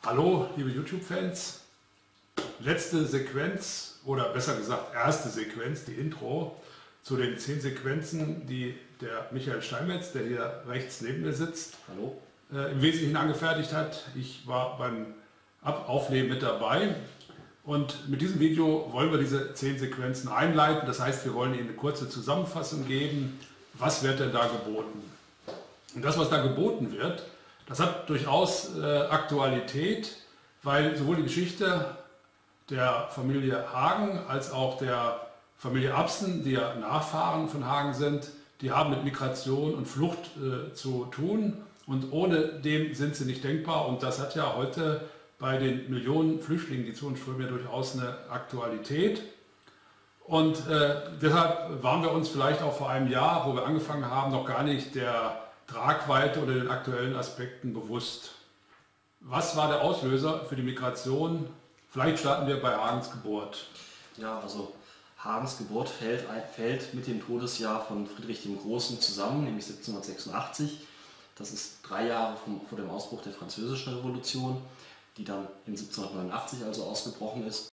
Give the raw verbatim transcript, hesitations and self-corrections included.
Hallo, liebe YouTube-Fans. Letzte Sequenz, oder besser gesagt erste Sequenz, die Intro zu den zehn Sequenzen, die der Michael Steinmetz, der hier rechts neben mir sitzt, Hallo. Äh, im Wesentlichen angefertigt hat. Ich war beim Ab Aufnehmen mit dabei und mit diesem Video wollen wir diese zehn Sequenzen einleiten. Das heißt, wir wollen Ihnen eine kurze Zusammenfassung geben, was wird denn da geboten. Und das, was da geboten wird, das hat durchaus äh, Aktualität, weil sowohl die Geschichte der Familie Hagen als auch der Familie Absen, die ja Nachfahren von Hagen sind, die haben mit Migration und Flucht äh, zu tun und ohne dem sind sie nicht denkbar, und das hat ja heute bei den Millionen Flüchtlingen, die zu uns strömen, ja durchaus eine Aktualität. Und äh, deshalb waren wir uns vielleicht auch vor einem Jahr, wo wir angefangen haben, noch gar nicht der Tragweite oder den aktuellen Aspekten bewusst. Was war der Auslöser für die Migration? Vielleicht starten wir bei Hagens Geburt. Ja, also Hagens Geburt fällt, fällt mit dem Todesjahr von Friedrich dem Großen zusammen, nämlich siebzehnhundertsechsundachtzig. Das ist drei Jahre vom, vor dem Ausbruch der Französischen Revolution, die dann in siebzehnhundertneunundachtzig also ausgebrochen ist.